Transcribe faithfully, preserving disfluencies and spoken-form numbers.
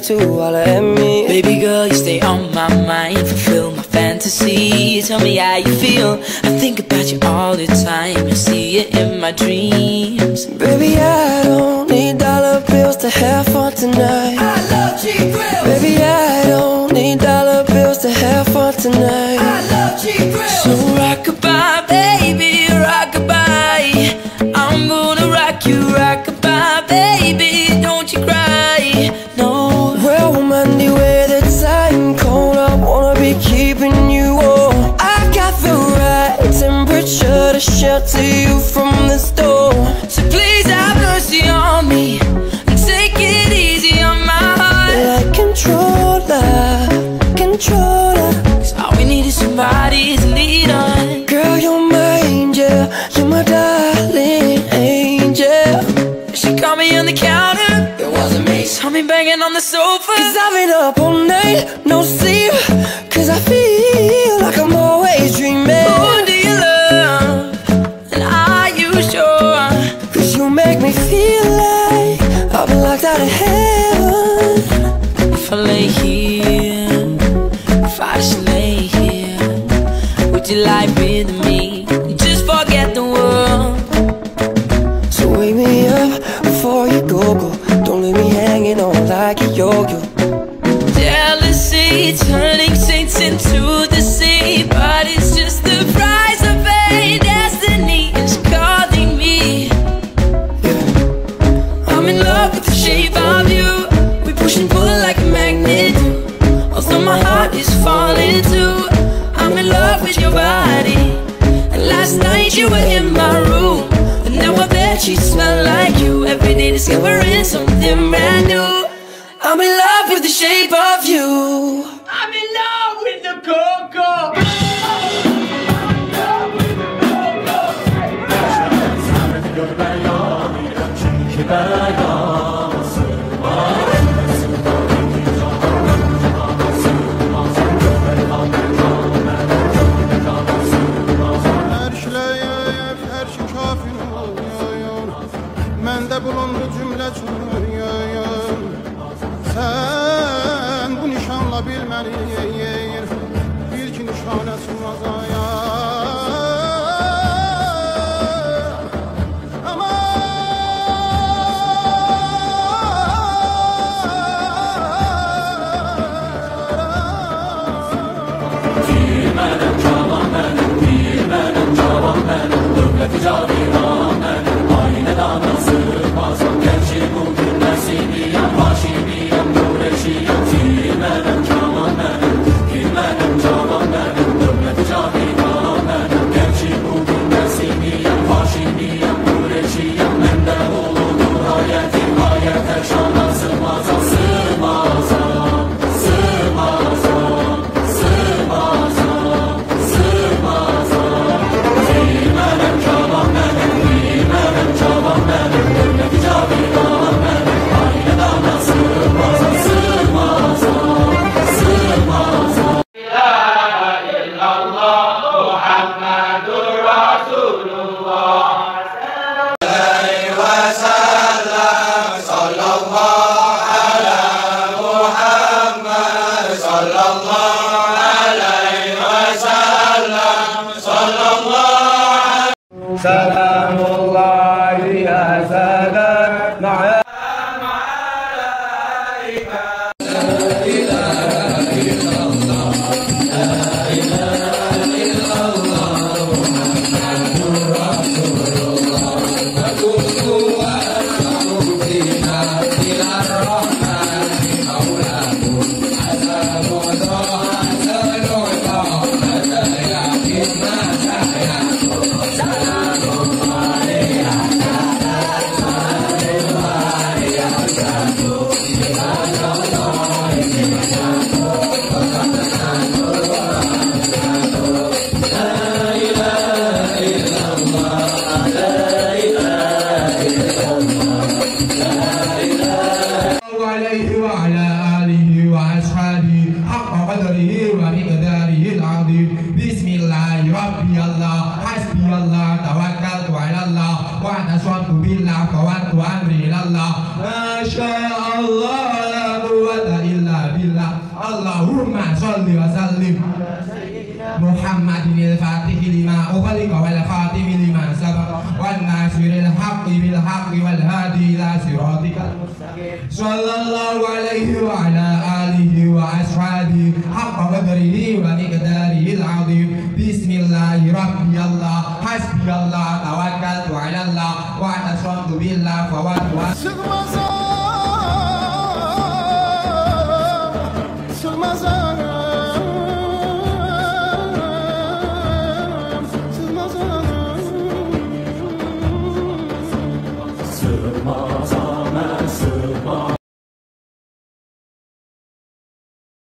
to holler at me. Baby girl, you stay on my mind, fulfill my fantasy. Tell me how you feel, I think about you all the time. I see it in my dreams. Baby, I don't need dollar bills to have fun tonight. I love cheap grills. Baby, I don't need dollar bills to have fun tonight. I love cheap grills. So rockabye, baby, rockabye. I'm gonna rock you, rockabye, baby, don't you cry, no. Well, Monday, where the time cold, I wanna be keeping you warm. I got the right temperature to shelter you from the storm. So please have mercy on me and take it easy on my heart. Like controller, controller. Cause all we need is somebody to lead on. Girl, you're my angel, you're my darling angel. She caught me on the counter, it wasn't me. Saw me banging on the sofa. Cause I've been up all night, no sleep. Cause I feel like I'm always dreaming. Who do you love, and are you sure? Cause you make me feel like I've been locked out of heaven. If I lay here, if I just lay here, would you lie with me and just forget the world? So wake me up before you go, go. Don't leave me hanging on like a yo-yo. Jealousy turning saints into the sea, but it's just the price of fate. Destiny is calling me. Yeah. I'm in love with the shape of you. We push and pull like a magnet do. Although my heart is falling too, I'm in love with your body. And last night you were in my room, and now I bet you smell like you. Every day discovering something brand new. I'm in love with the shape of you. I'm in love with the cocoa. Məndə bulundu cümlə çürüyün. Sən bu nişanla bilməni yeyir, bil ki nişanə sığmaz aya. Bilmənəm cavan mənim, bilmənəm cavan mənim, dövləti caviran mənim, aynə dana sığmazam, gerçi bugün nəsimiyəm, haşimiyəm, nureşiyəm. Bilmənəm cavan mənim, bilmənəm cavan mənim, dövləti caviran mənim, gerçi bugün nəsimiyəm, haşimiyəm, nureşiyəm. Məndə uludur hayətim, hayətə şana sığmazam, sığmazam, sığmazam, sığmazam, sığmazam. Bilmənəm cavan mənim, bilmənəm cavan mənim, dövləti caviran mənim, aynə dana sığmazam, sığmazam, sığmazam. La ilahe illallah Muhammedur Rasulullah. Aleyhi ve sellem, sallallahu ala Muhammed, sallallahu aleyhi ve sellem, sallallahu. Selamullahi ya salam ma'a. Masya Allah, la quwwata Allahumma sholli wa sallim Muhammadin al-Fatih lima ughliqa wal khatim lima sabaq wan nasiril haqqi bil haqqi wal hadi ila siratikal mustaqim sallallahu alaihi wa ala alihi wa ashabihi haqqa qadrihi wa miqdarihi al-azim bismillahi rabbi Allah hasbi Allah tawakkaltu ala Allah wa atasamtu billah fa wa